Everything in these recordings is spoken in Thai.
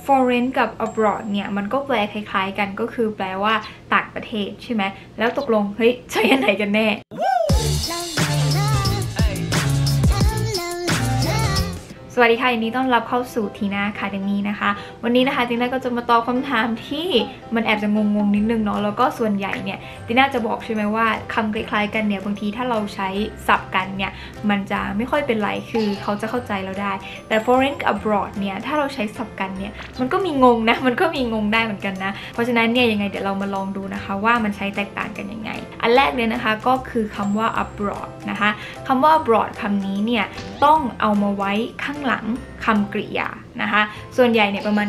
foreign กับ abroad เนี่ยมันก็แปลคล้ายๆกันก็คือแปลว่าต่างประเทศใช่ไหมแล้วตกลงเฮ้ยใช่อันไหนกันแน่สวัสดีค่ะยินดีต้อนรับเข้าสู่ทีน่าคาเดมี่นะคะวันนี้นะคะติน่าก็จะมาตอบคำถามที่มันแอบจะงงๆนิดนึงเนาะแล้วก็ส่วนใหญ่เนี่ยติน่าจะบอกใช่ไหมว่าคำคล้ายๆกันเนี่ยบางทีถ้าเราใช้ศัพท์กันเนี่ยมันจะไม่ค่อยเป็นไรคือเขาจะเข้าใจเราได้แต่ foreign abroad เนี่ยถ้าเราใช้ศัพท์กันเนี่ยมันก็มีงงนะมันก็มีงงได้เหมือนกันนะเพราะฉะนั้นเนี่ยยังไงเดี๋ยวเรามาลองดูนะคะว่ามันใช้แตกต่างกันยังไงอันแรกเลยนะคะก็คือคำว่า abroad นะคะคำว่า abroad คำนี้เนี่ยต้องเอามาไว้ข้างหลังคำกริยานะคะส่วนใหญ่เนี่ยประมาณ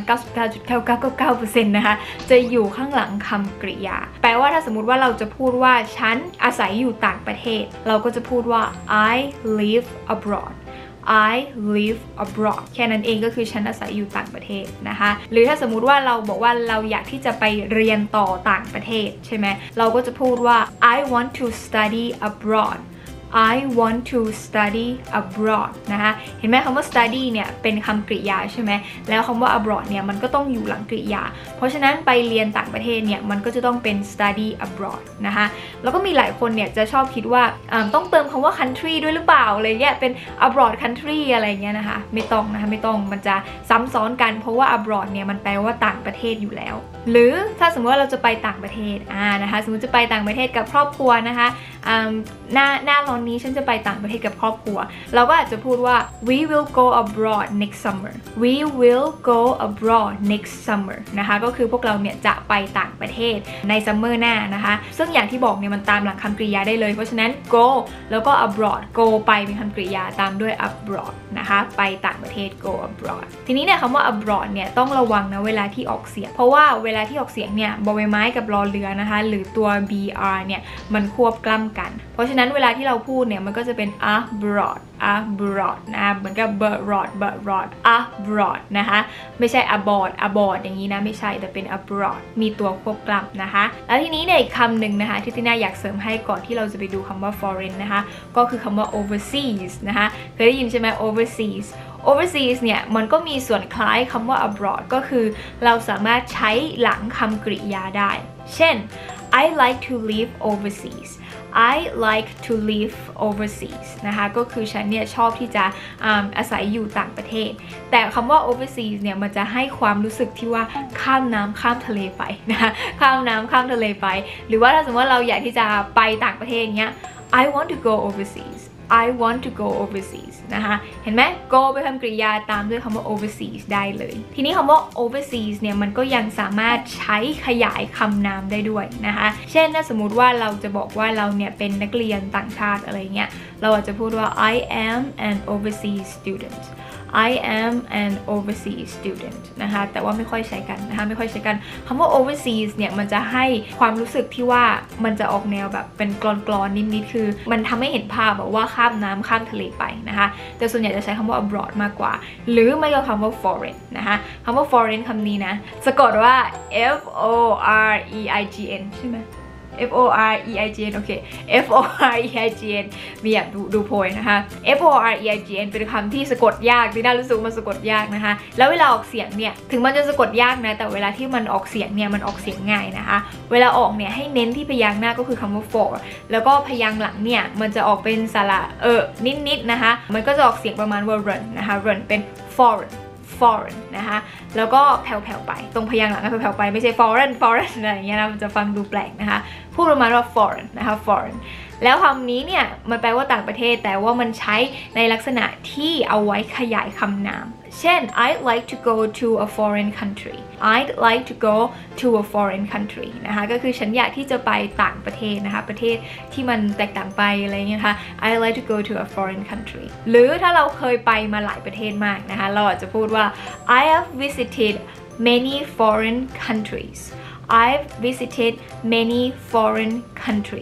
99.9999% นะคะจะอยู่ข้างหลังคำกริยาแปลว่าถ้าสมมุติว่าเราจะพูดว่าฉันอาศัยอยู่ต่างประเทศเราก็จะพูดว่า I live abroad I live abroad แค่นั้นเองก็คือฉันอาศัยอยู่ต่างประเทศนะคะหรือถ้าสมมุติว่าเราบอกว่าเราอยากที่จะไปเรียนต่อต่างประเทศใช่ไหมเราก็จะพูดว่า I want to study abroad I want to study abroad นะคะเห็นไหมคำว่า study เนี่ยเป็นคำกริยาใช่ไหมแล้วคำว่า abroad เนี่ยมันก็ต้องอยู่หลังกริยาเพราะฉะนั้นไปเรียนต่างประเทศเนี่ยมันก็จะต้องเป็น study abroad นะคะแล้วก็มีหลายคนเนี่ยจะชอบคิดว่าต้องเติมคำว่า country ด้วยหรือเปล่าอะไรเงี้ยเป็น abroad country อะไรเงี้ยนะคะไม่ต้องนะคะไม่ต้องมันจะซ้ำซ้อนกันเพราะว่า abroad เนี่ยมันแปลว่าต่างประเทศอยู่แล้วหรือถ้าสมมติว่าเราจะไปต่างประเทศนะคะสมมติจะไปต่างประเทศกับครอบครัวนะคะหน้าร้อนนี้ฉันจะไปต่างประเทศกับครอบครัวเราก็อาจจะพูดว่า we will go abroad next summer we will go abroad next summer นะคะก็คือพวกเราเนี่ยจะไปต่างประเทศในซัมเมอร์หน้านะคะซึ่งอย่างที่บอกเนี่ยมันตามหลังคำกริยาได้เลยเพราะฉะนั้น go แล้วก็ abroad go ไปเป็นคำกริยาตามด้วย abroad นะคะไปต่างประเทศ go abroad ทีนี้เนี่ยคำว่า abroad เนี่ยต้องระวังนะเวลาที่ออกเสียงเพราะว่าเวลาที่ออกเสียงเนี่ยบอใบไม้กับรอเรือนะคะหรือตัว br เนี่ยมันควบกล้ำกันเพราะฉะนั้นเวลาที่เราพูดเนี่ยมันก็จะเป็น abroad abroad นะเหมือนกับ abroad abroad นะคะไม่ใช่ abroad อย่างนี้นะไม่ใช่แต่เป็น abroad มีตัวควบกล้ำนะคะแล้วทีนี้เนี่ยอีกคำหนึ่งนะคะที่ติน่าอยากเสริมให้ก่อนที่เราจะไปดูคำว่า foreign นะคะก็คือคำว่า overseas นะคะเคยได้ยินใช่ไหม overseas เนี่ยมันก็มีส่วนคล้ายคำว่า abroad ก็คือเราสามารถใช้หลังคำกริยาได้เช่น I like to live overseas I like to live overseas นะคะก็คือฉันเนี่ยชอบที่จะอาศัยอยู่ต่างประเทศแต่คำว่า overseas เนี่ยมันจะให้ความรู้สึกที่ว่าข้ามน้ำข้ามทะเลไปนะคะข้ามน้ำข้ามทะเลไปหรือว่าถ้าสมมติว่าเราอยากที่จะไปต่างประเทศเนี้ย I want to go overseas I want to go overseas นะคะเห็นไหม go เป็นคำกริยาตามด้วยคำว่า overseas ได้เลยทีนี้คำว่า overseas เนี่ยมันก็ยังสามารถใช้ขยายคำนามได้ด้วยนะคะเช่นถ้าสมมุติว่าเราจะบอกว่าเราเนี่ยเป็นนักเรียนต่างชาติอะไรเงี้ยเราอาจจะพูดว่า I am an overseas student I am an overseas student นะคะแต่ว่าไม่ค่อยใช้กันนะคะไม่ค่อยใช้กันคำว่า overseas เนี่ยมันจะให้ความรู้สึกที่ว่ามันจะออกแนวแบบเป็นกลอนๆนิดๆคือมันทำให้เห็นภาพแบบว่าข้ามน้ำข้ามทะเลไปนะคะแต่ส่วนใหญ่จะใช้คำว่า abroad มากกว่าหรือไม่ก็คำว่า foreign นะคะคำว่า foreign คำนี้นะสะกดว่า foreign ใช่ไหมforeign โอเค foreign มีอยากดูโพยนะคะ foreign เป็นคำที่สะกดยากที่น่ารู้สึกมันสะกดยากนะคะแล้วเวลาออกเสียงเนี่ยถึงมันจะสะกดยากนะแต่เวลาที่มันออกเสียงเนี่ยมันออกเสียงง่ายนะคะเวลาออกเนี่ยให้เน้นที่พยางค์หน้าก็คือคำว่า for แล้วก็พยางค์หลังเนี่ยมันจะออกเป็นสระนิดนะคะมันก็จะออกเสียงประมาณว่า run นะคะ run เป็น foreign นะคะแล้วก็แผ่วๆไปตรงพยางค์หลังก็แผ่วๆไปไม่ใช่ foreign อะไรอย่างเงี้ยนะมันจะฟังดูแปลกนะคะพูดประมาณว่า foreign นะคะ foreign แล้วคำนี้เนี่ยมันแปลว่าต่างประเทศแต่ว่ามันใช้ในลักษณะที่เอาไว้ขยายคำนามเช่น I'd like to go to a foreign country I'd like to go to a foreign country นะคะก็คือฉันอยากที่จะไปต่างประเทศนะคะประเทศที่มันแตกต่างไปอะไรเงี้ยค่ะ I'd like to go to a foreign country หรือถ้าเราเคยไปมาหลายประเทศมากนะคะเราอาจจะพูดว่า I have visited many foreign countries I've visited many foreign countries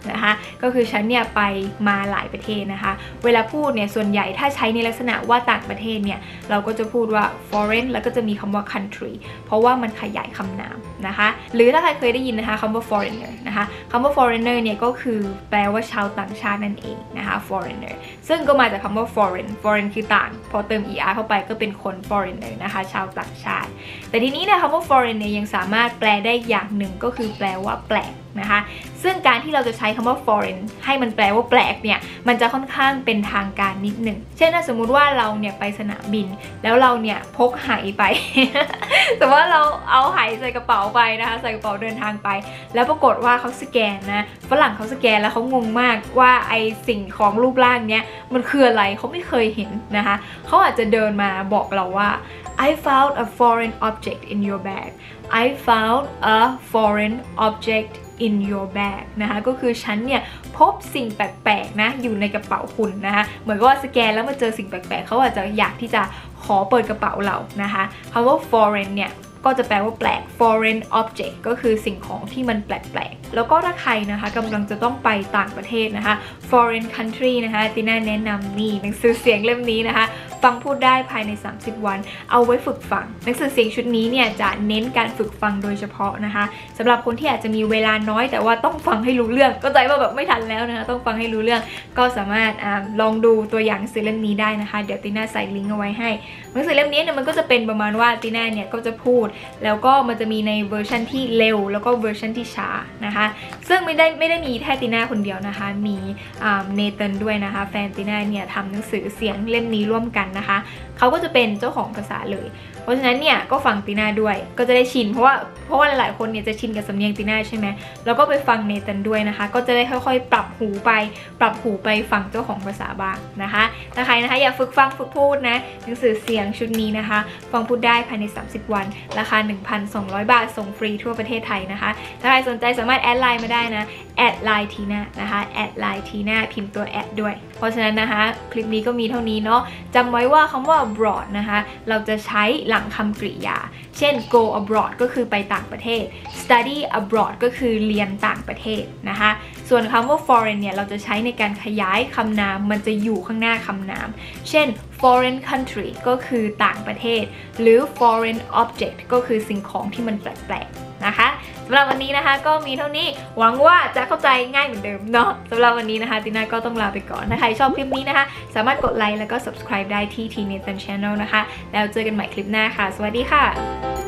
นะคะก็คือฉันเนี่ยไปมาหลายประเทศนะคะเวลาพูดเนี่ยส่วนใหญ่ถ้าใช้ในลักษณะว่าต่างประเทศเนี่ยเราก็จะพูดว่า foreign แล้วก็จะมีคำว่า country เพราะว่ามันขยายคำนามนะคะหรือถ้าใครเคยได้ยินนะคะคำว่า foreigner นะคะคำว่า foreigner เนี่ยก็คือแปลว่าชาวต่างชาตินั่นเองนะคะ foreigner ซึ่งก็มาจากคำว่า foreign คือต่างพอเติม er เข้าไปก็เป็นคน foreigner นะคะชาวต่างชาติแต่ทีนี้เนี่ยคำว่า foreign เนี่ยยังสามารถแปลได้อย่างหนึ่งก็คือแปลว่าแปลกนะคะซึ่งการที่เราจะใช้คำว่า foreign ให้มันแปลว่าแปลกเนี่ยมันจะค่อนข้างเป็นทางการนิดหนึ่งเช่นถ้าสมมุติว่าเราเนี่ยไปสนามบินแล้วเราเนี่ยพกไหไป แต่ว่าเราเอาไหใส่กระเป๋าไปนะคะใส่กระเป๋าเดินทางไปแล้วปรากฏว่าเขาสแกนนะฝรั่งเขาสแกนแล้วเขางงมากว่าไอสิ่งของรูปร่างเนี้ยมันคืออะไรเขาไม่เคยเห็นนะคะเขาอาจจะเดินมาบอกเราว่า I found a foreign object in your bag I found a foreign object in your bag นะคะก็คือฉันเนี่ยพบสิ่งแปลกๆนะอยู่ในกระเป๋าคุณนะคะเหมือนกับว่าสแกนแล้วมาเจอสิ่งแปลกๆเขาอาจจะอยากที่จะขอเปิดกระเป๋าเรานะคะคำว่า foreign เนี่ยก็จะแปลว่าแปลก foreign object ก็คือสิ่งของที่มันแปลกๆแล้วก็ถ้าใครนะคะกำลังจะต้องไปต่างประเทศนะคะ foreign country นะคะติน่าแนะนำนี่หนังสือเสียงเล่มนี้นะคะฟังพูดได้ภายใน30วันเอาไว้ฝึกฟังหนังสือเสียงชุดนี้เนี่ยจะเน้นการฝึกฟังโดยเฉพาะนะคะสำหรับคนที่อาจจะมีเวลาน้อยแต่ว่าต้องฟังให้รู้เรื่องก็ใจว่าแบบไม่ทันแล้วนะคะต้องฟังให้รู้เรื่องก็สามารถลองดูตัวอย่างหนังสือเล่มนี้ได้นะคะเดี๋ยวติน่าใส่ลิงก์เอาไว้ให้หนังสือเล่มนี้เนี่ยมันก็จะเป็นประมาณว่าติน่าเนี่ยก็จะพูดแล้วก็มันจะมีในเวอร์ชันที่เร็วแล้วก็เวอร์ชันที่ช้านะคะซึ่งไม่ได้มีแค่ติน่าคนเดียวนะคะมีเนเธนด้วยนะคะแฟนติน่าเนี่ยทำหนังสือเสียงเล่มนี้ร่วมกันนะคะเขาก็จะเป็นเจ้าของภาษาเลยเพราะฉะนั้นเนี่ยก็ฟังติน่าด้วยก็จะได้ชินเพราะว่าหลายๆคนเนี่ยจะชินกับสำเนียงติน่าใช่ไหมแล้วก็ไปฟังเนเธนด้วยนะคะก็จะได้ค่อยๆปรับหูไปฟังเจ้าของภาษาบ้างนะคะถ้าใครนะคะอยากฝึกฟังฝึกพูดนะหนังสือเสียงชุดนี้นะคะฟังพูดได้ภายใน30วันราคา 1,200 บาทส่งฟรีทั่วประเทศไทยนะคะถ้าใครสนใจสามารถแอดไลน์มาได้นะแอดไลน์ทีน่านะคะแอดไลน์ทีน่าพิมพ์ตัวแอดด้วยเพราะฉะนั้นนะคะคลิปนี้ก็มีเท่านี้เนาะจำไว้ว่าคำว่า abroad นะคะเราจะใช้หลังคำกริยาเช่น go abroad ก็คือไปต่างประเทศ study abroad ก็คือเรียนต่างประเทศนะคะส่วนคำว่า foreign เนี่ยเราจะใช้ในการขยายคำนามมันจะอยู่ข้างหน้าคำนามเช่น foreign country ก็คือต่างประเทศหรือ foreign object ก็คือสิ่งของที่มันแปลกๆนะคะสำหรับวันนี้นะคะก็มีเท่านี้หวังว่าจะเข้าใจง่ายเหมือนเดิมเนาะสำหรับวันนี้นะคะติน่าก็ต้องลาไปก่อนถ้าใครชอบคลิปนี้นะคะสามารถกดไลค์แล้วก็ subscribe ได้ที่ T Nathan Channel นะคะแล้วเจอกันใหม่คลิปหน้าค่ะสวัสดีค่ะ